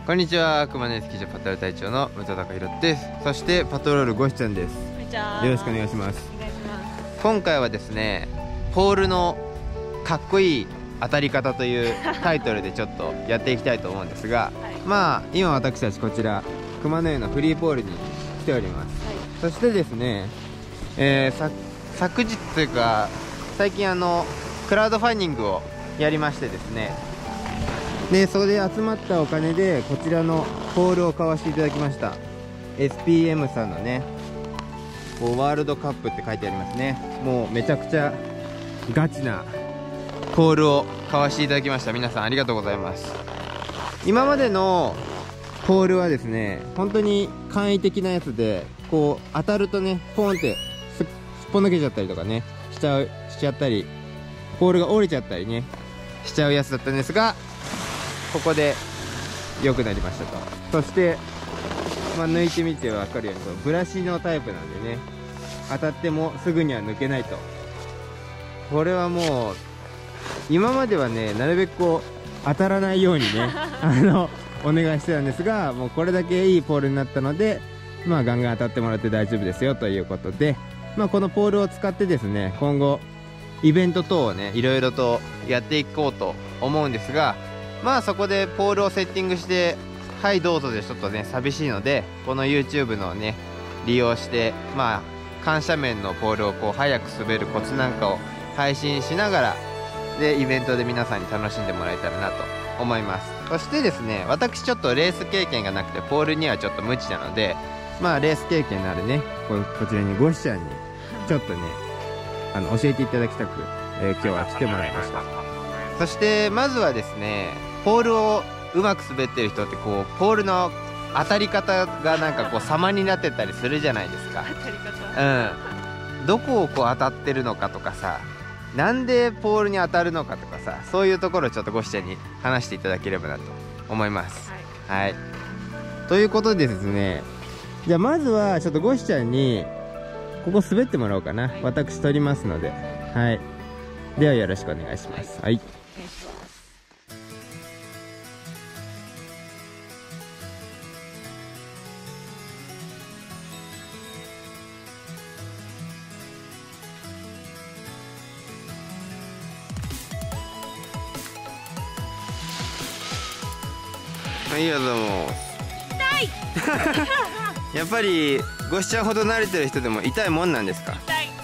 こんにちは、熊根スキー場パトロール隊長の武藤貴弘です。そしてパトロールごしちゃんです。 こんにちは。 よろしくお願いします。 お願いします。 今回はですね、ポールのかっこいい当たり方というタイトルでちょっとやっていきたいと思うんですが、 はい、 まあ今私たちこちら熊野湯のフリーポールに来ております。はい、そしてですね、昨日というか最近クラウドファンディングをやりましてですね、でそれで集まったお金でこちらのポールを買わせていただきました。 SPM さんのね、こうワールドカップって書いてありますね。もうめちゃくちゃガチなポールを買わせていただきました。皆さんありがとうございます。今までのポールはですね、本当に簡易的なやつで、こう当たるとねポンってすっぽ抜けちゃったりとかねしちゃったり、ポールが折れちゃったりねしちゃうやつだったんですが、ここで良くなりましたと。そして、抜いてみて分かるようにブラシのタイプなんでね、当たってもすぐには抜けないと。これはもう今まではね、なるべくこう当たらないようにねお願いしてたんですが、もうこれだけいいポールになったので、ガンガン当たってもらって大丈夫ですよということで、このポールを使ってですね、今後イベント等をねいろいろとやっていこうと思うんですが、そこでポールをセッティングして、はいどうぞでちょっとね寂しいので、この YouTube のね利用して、緩斜面のポールをこう早く滑るコツなんかを配信しながらで、イベントで皆さんに楽しんでもらえたらなと思います。そしてですね、私ちょっとレース経験がなくてポールにはちょっと無知なので、レース経験のあるねこちらにごしちゃんにちょっとね教えていただきたく、今日は来てもらいました。そしてまずはですね、ポールをうまく滑ってる人ってこうポールの当たり方がなんかこう様になってたりするじゃないですか。 当たり方、 どこをこう当たってるのかとかさ、なんでポールに当たるのかとかさ、そういうところをちょっとごしちゃんに話していただければなと思います。はい、ということでですね、じゃあまずはちょっとごしちゃんにここ滑ってもらおうかな。私撮りますので、はい、ではよろしくお願いします。はい、 お願いします。 はい、どうも。 痛いやっぱりごしちゃんほど慣れてる人でも痛いもんなんですか？ 痛い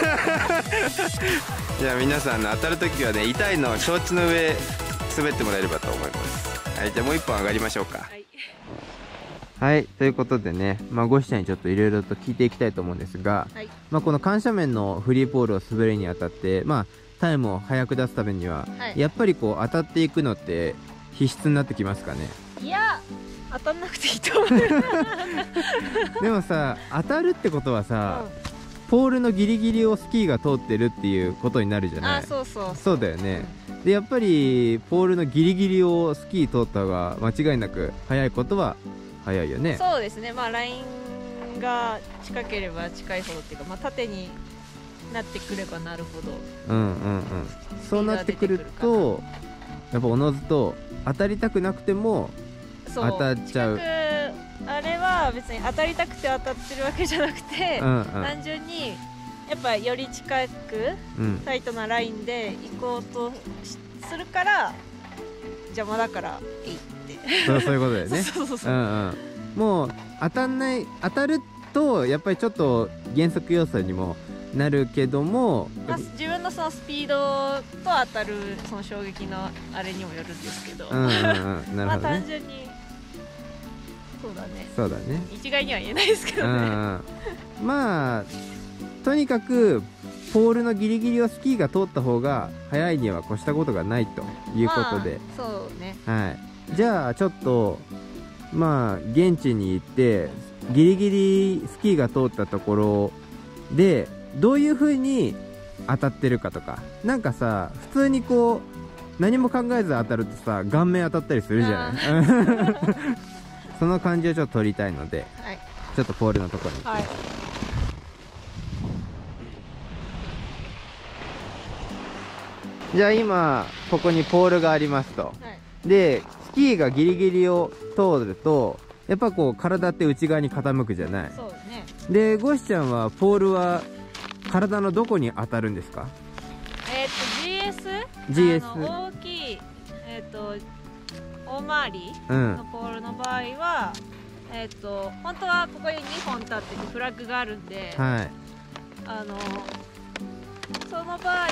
じゃあ皆さん当たるときはね、痛いのを承知の上滑ってもらえればと思います。はい、じゃあもう一本上がりましょうか。 はい、 はい、ということでね、ごしちゃんにちょっといろいろと聞いていきたいと思うんですが、 はい、 この緩斜面のフリーポールを滑るにあたって、タイムを速く出すためには、やっぱりこう当たっていくのって必須になってきますかね？ いや、当たんなくていいと思うでもさ、当たるってことはさ、ポールのギリギリをスキーが通ってるっていうことになるじゃない？そうだよね。でやっぱりポールのギリギリをスキー通った方が間違いなく速いことは速いよね。 そうですね。ラインが近ければ近いほどっていうか、縦になってくればなるほど、 そうなってくると、やっぱおのずと当たりたくなくても当たっちゃう。 あれは別に当たりたくて当たってるわけじゃなくて、単純にやっぱより近く、タイトなラインで行こうとするから邪魔だからいいってそういうことだよね。もう当たるとやっぱりちょっと減速要素にもなるけども、 自分のそのスピードと当たるその衝撃のあれにもよるんですけど、単純にそうだね、一概には言えないですけどね。 とにかくポールのギリギリをスキーが通った方が速いには越したことがないということで、 そうね。 はい、じゃあちょっと現地に行ってギリギリスキーが通ったところでどういう風に当たってるかとか、なんかさ、普通にこう何も考えず当たるとさ、顔面当たったりするじゃないその感じをちょっと撮りたいので、ちょっとポールのところに行きます。じゃあ今ここにポールがありますと、でキーがギリギリを通るとやっぱこう体って内側に傾くじゃない。 そうね。でゴシちゃんはポールは体のどこに当たるんですか？ GS 大きい、大回りのポールの場合は、本当はここに2本立っててフラッグがあるんで、はい、その場合は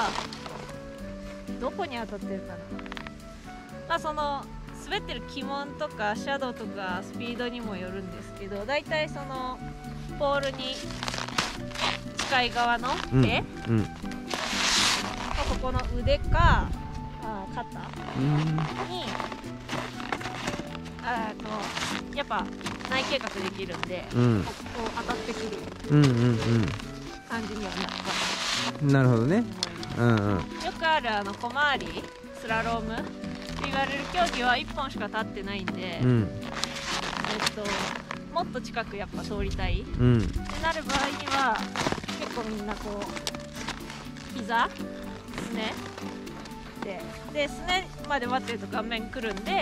どこに当たってるかな。まあその滑ってる旗門とかシャドウとかスピードにもよるんですけど、だいたいそのポールに近い側の手、ここの腕か肩にやっぱ内径角できるんで、こう当たってくる感じにはなるかな。 なるほどね。 よくある小回りスラロームって言われる競技は1本しか立ってないんで、もっと近くやっぱ通りたい、ってなる場合には結構みんなこう膝すねですねまで待ってると顔面くるんで、いわ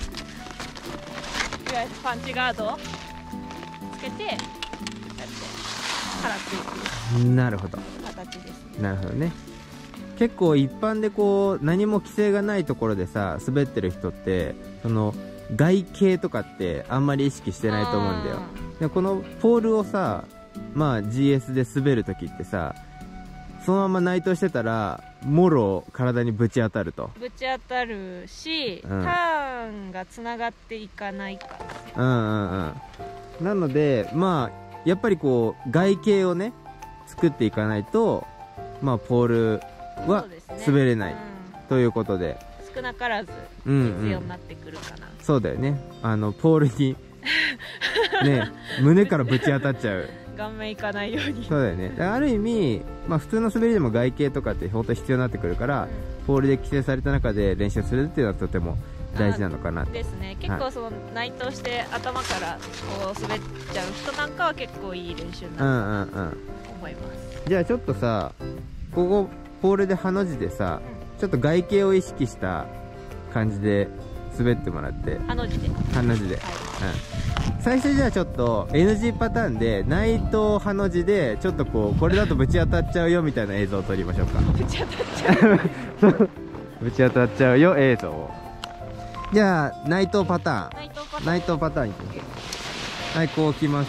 ゆるパンチガードつけてやって払っていく。 なるほど。 形ですね。 なるほどね。結構一般でこう何も規制がないところでさ滑ってる人ってその外形とかってあんまり意識してないと思うんだよ。でこのポールをさ、まあ GS で滑る時ってさ、そのまま内藤してたらもろ体にぶち当たると。 ぶち当たるし、ターンがつながっていかないからね。 なのでまあやっぱりこう外形をね作っていかないと、まあポールは滑れない、ということで少なからず必要になってくるかな。 そうだよね。ポールにね胸からぶち当たっちゃう。 顔面いかないように。 そうだよね。ある意味、まあ、普通の滑りでも外形とかって本当に必要になってくるから、ポールで規制された中で練習するっていうのはとても大事なのかなですね。結構その内藤して頭からこう滑っちゃう人なんかは結構いい練習になると思います。 じゃあちょっとさ、ここポールでハの字でさ、ちょっと外形を意識した感じで滑ってもらって。 ハの字で。 ハの字で。最初じゃあちょっと NG パターンで内藤ハの字でちょっとこうこれだとぶち当たっちゃうよみたいな映像を撮りましょうか。 ぶち当たっちゃうぶち当たっちゃうよ映像を。じゃあ内藤パターン。内藤パターンいきます。はい、こう置きます。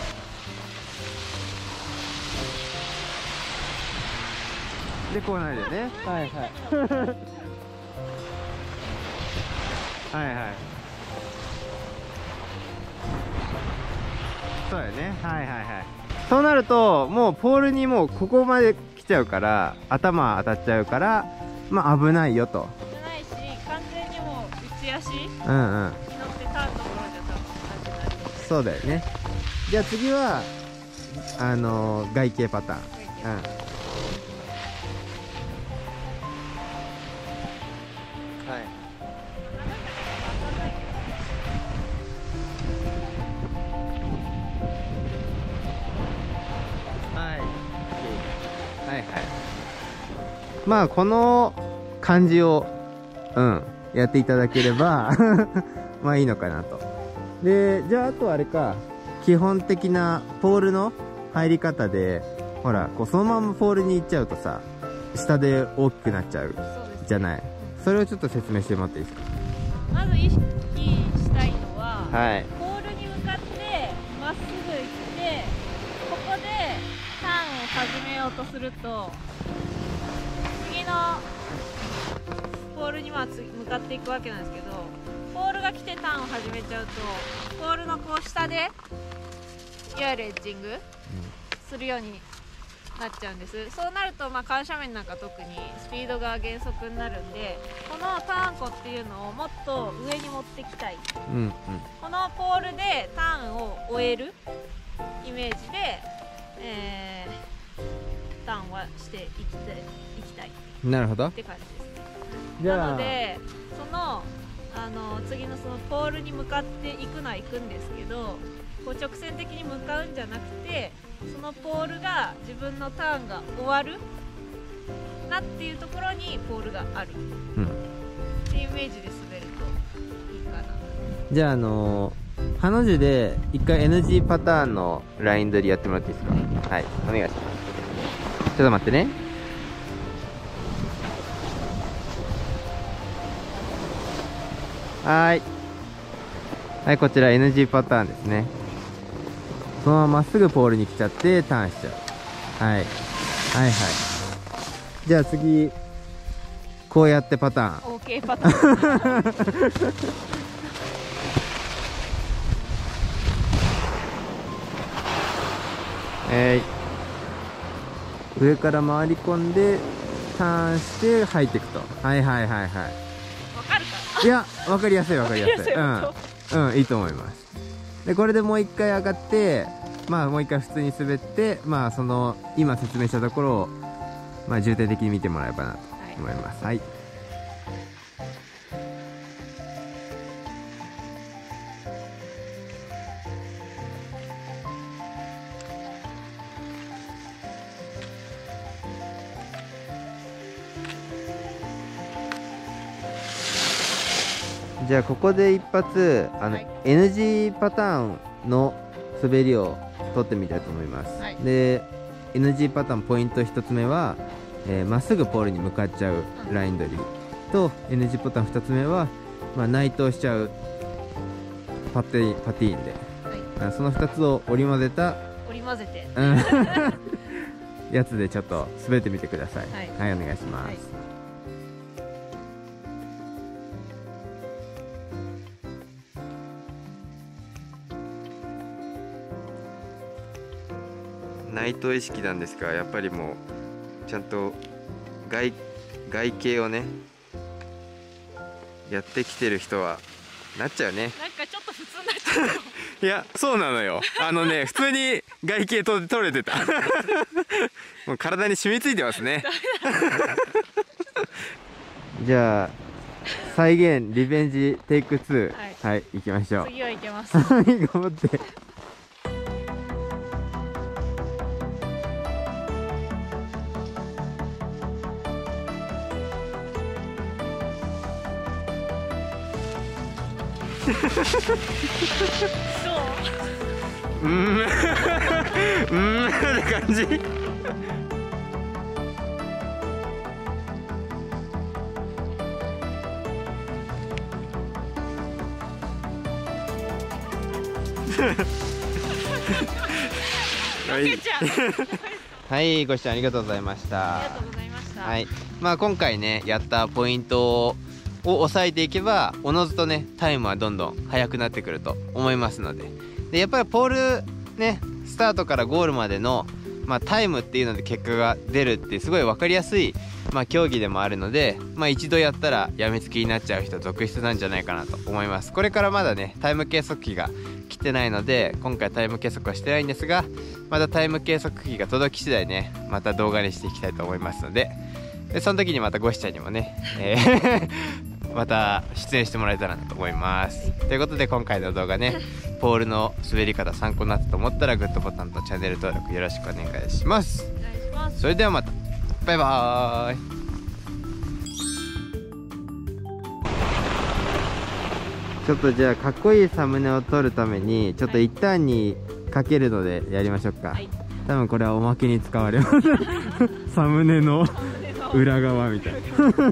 でこうないでね。はいはいはいはい。そうやね。はいはいはい。そうなるともうポールにもうここまで来ちゃうから頭当たっちゃうから、まあ危ないよと。 危ないし完全にもう内足に乗ってターンのところじゃ多分感じない。 そうだよね。じゃあ次は外形パターン。まあこの感じをやっていただければまあいいのかなと。でじゃああとあれか、基本的なポールの入り方で、ほらこうそのままポールに行っちゃうとさ下で大きくなっちゃうじゃない。それをちょっと説明してもらっていいですか。 まず意識したいのは、 はい、 ポールに向かってまっすぐ行ってここでターンを始めようとすると次のポールに向かっていくわけなんですけど、ポールが来てターンを始めちゃうとポールのこう下でいわゆるエッジングするようになっちゃうんです。そうなると緩斜面なんか特にスピードが減速になるんで、このターンコっていうのをもっと上に持ってきたい、このポールでターンを終えるイメージで、ターンはしていきたい。 なるほどって感じですね。なので次のそのポールに向かっていくのは行くんですけど、こう直線的に向かうんじゃなくて、そのポールが自分のターンが終わるなっていうところにポールがある、っていうイメージで滑るとじゃあハの字で一回 NG パターンのライン取りやってもらっていいですか。はい、お願いします。ちょっと待ってね。はい、こちら NG パターンですね。そのまままっすぐポールに来ちゃってターンしちゃう。はい、じゃあ次こうやってパターン OK パターン上から回り込んでターンして入っていくと。はい。 わかるかな。 いや、わかりやすい。うん、いいと思います。でこれでもう一回上がって、もう一回普通に滑って、その今説明したところを重点的に見てもらえばなと思います。はい、じゃあここで一発NG パターンの滑りを取ってみたいと思います。で NG パターンポイント1つ目はまっすぐポールに向かっちゃうライン取りと、NG パターン2つ目は内倒しちゃうパティーンで、その2つを織り交ぜてやつでちょっと滑ってみてください。はい、お願いします。内藤意識なんですが、やっぱりもうちゃんと外形をねやってきてる人はなっちゃうね。 なんかちょっと普通になっちゃういや、そうなのよ。普通に外形取れてたもう体に染みついてますねじゃあ再現リベンジテイク2、はい、行きましょう。 次はいけます頑張ってって感じはい、ご視聴ありがとうございました。 ありがとうございました。 はい、今回ねやったポイントを抑えていけばおのずとねタイムはどんどん速くなってくると思いますので、やっぱりポールねスタートからゴールまでの、タイムっていうので結果が出るってすごい分かりやすい、競技でもあるので、一度やったらやめつきになっちゃう人続出なんじゃないかなと思います。これからまだねタイム計測器が来てないので今回タイム計測はしてないんですが、またタイム計測器が届き次第ねまた動画にしていきたいと思いますので、その時にまたゴシちゃんにもね、また出演してもらえたらなと思います。ということで今回の動画ねポールの滑り方参考になったと思ったらグッドボタンとチャンネル登録よろしくお願いします。それではまた、バイバーイ。ちょっとじゃあかっこいいサムネを撮るためにちょっと一旦にかけるのでやりましょうか。多分これはおまけに使われますサムネの裏側みたいな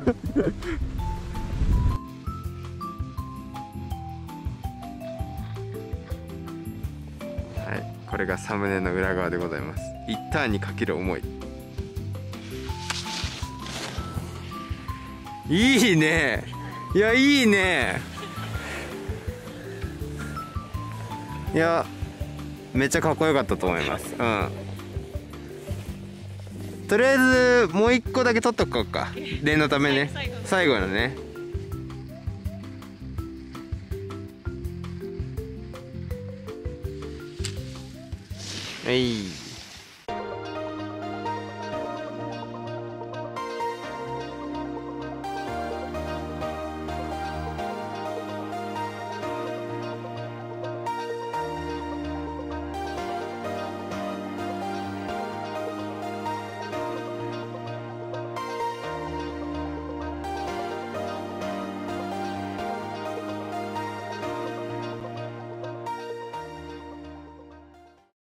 はい、これがサムネの裏側でございます。一旦にかける思い。いいね。いや、いいね。いや、めっちゃかっこよかったと思います。とりあえずもう一個だけ撮っとこうか、念のためね。最後のね。はい。